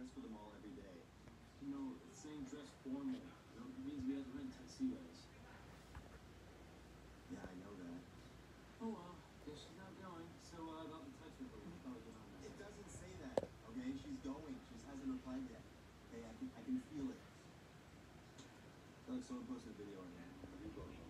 dress for the mall every day. You know, it's saying dress formal. You know, it means we have to rent tuxedos. Yeah, I know that. Oh well, guess she's not going. So about the text with her, we'll probably get on that. It doesn't say that. Okay, she's going. She just hasn't replied yet. Okay, I can feel it. Look, someone posted a video on there.